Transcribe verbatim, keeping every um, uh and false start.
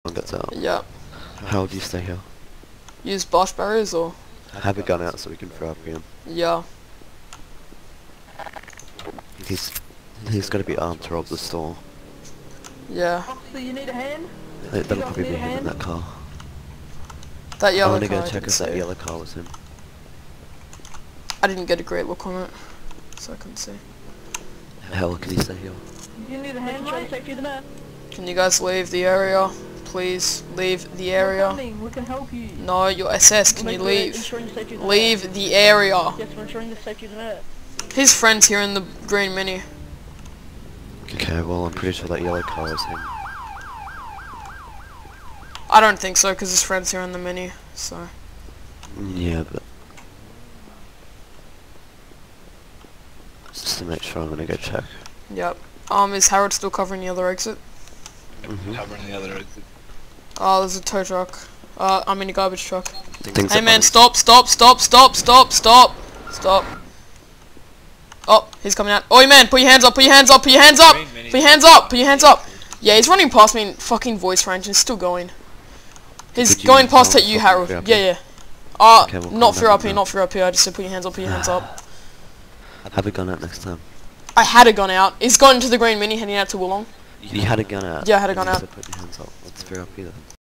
one gets out. Yeah. How do you stay here? Use bosh barriers or? Have a gun out so we can throw up again. Yeah. He's he's got to be armed to rob the store. Yeah. So you need a hand? It, that'll probably be him in that car. That I yellow want to car. go I check didn't if that see. yellow car was him. I didn't get a great look on it, so I couldn't see. Hell, can you stay here? You need a hand, trying to take you to that. Can you guys leave the area? Please leave the We're area. coming, we can help you. No, your S S. Can We're you we're leave? ensuring the safety of the Leave the area. net. Yes, we're ensuring the safety of the net. His friend's here in the green mini. Okay, well I'm pretty sure that yellow car is him. I don't think so, because his friend's here in the mini. So. Yeah, but just to make sure, I'm gonna go check. Yep. Um, is Harold still covering the other exit? Mm-hmm. Covering the other exit. Oh, there's a tow truck. Uh, I mean a garbage truck. Things Hey are man, fine. stop, stop, stop, stop, stop, stop, stop. Oh, he's coming out. Oi man, put your hands up, put your hands up, put your hands up! Put your hands up, put your hands up! Yeah, he's running past me in fucking voice range and still going. He's Could you going past tell at you, fucking Harold. free up Yeah, here? yeah. Uh, Okay, we'll not come through back up here, now. not through up here. I just said put your hands up, put your hands up. Have a gun out next time. I had a gun out. He's gone into the green mini heading out to Woolong. You had a gun out. Yeah, I had a gun and you out. said put your hands up. Let's throw up here then.